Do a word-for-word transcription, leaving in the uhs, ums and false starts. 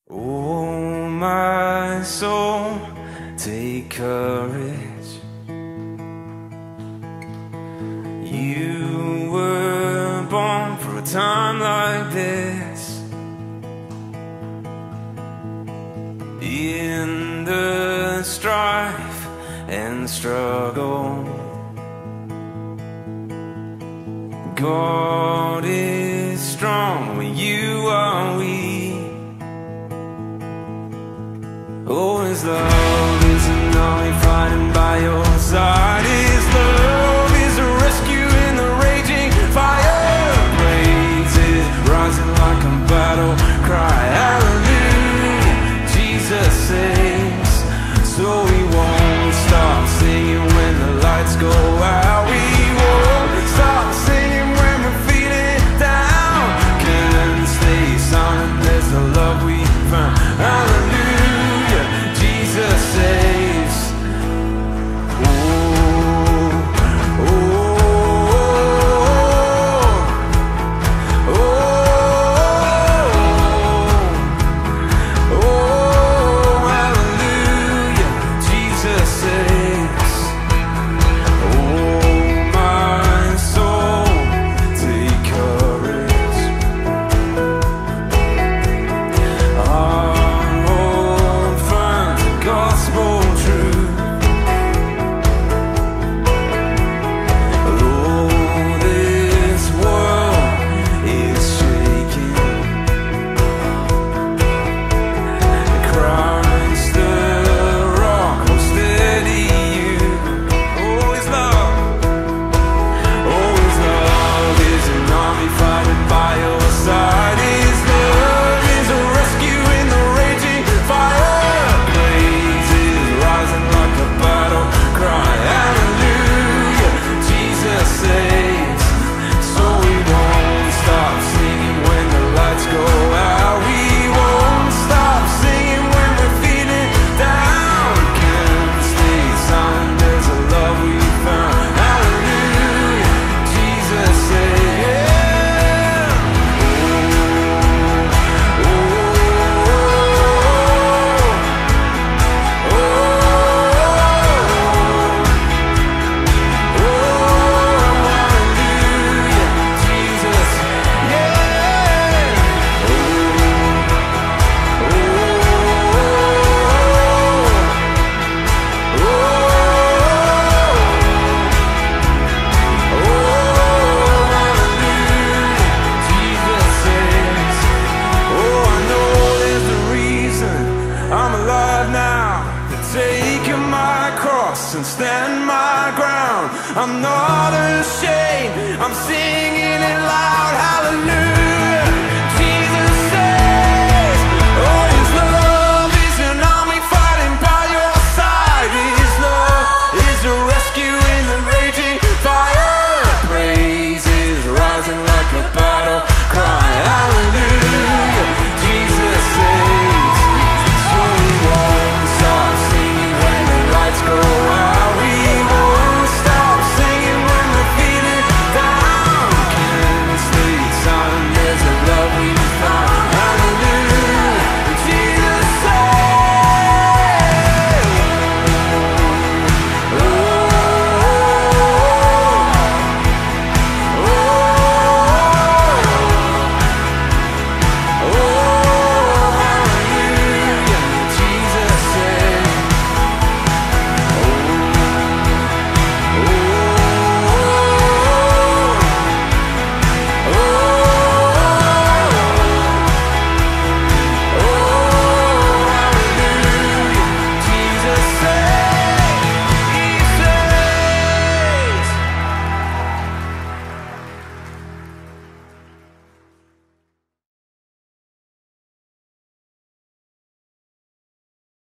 Oh, my soul, take courage. You were born for a time like this. In the strife and struggle, God is strong when you are weak. Oh, His love is an army fighting by your side. His love is a rescue in the raging fire. Praises rising like a battle cry. Hallelujah, Jesus saves. So we won't stop singing when the lights go out. We won't stop singing when we're feeling down. Can't stay silent, there's the love we found. Hallelujah, Jesus saves. Oh, oh, oh, oh, oh, hallelujah, Jesus saves. Oh, my soul, take courage. I hold firm to gospel truth. Though this world is shaking, Christ the rock will steady you. Oh, His love, oh, His love is an army fighting by your side. His love is a rescue in the raging fire. Blazes rising like a battle cry. Hallelujah, Jesus saves. So we won't stop singing when the lights go out. We won't stop singing when we're feeling down. Can't stay silent, there's a love we found. Hallelujah, Jesus saves. Oh, oh, oh, oh, hallelujah, Jesus, yeah. Oh, oh, oh, oh, hallelujah, Jesus saves. Oh, I know there's a reason I'm alive now, for taking my cross and stand my ground. I know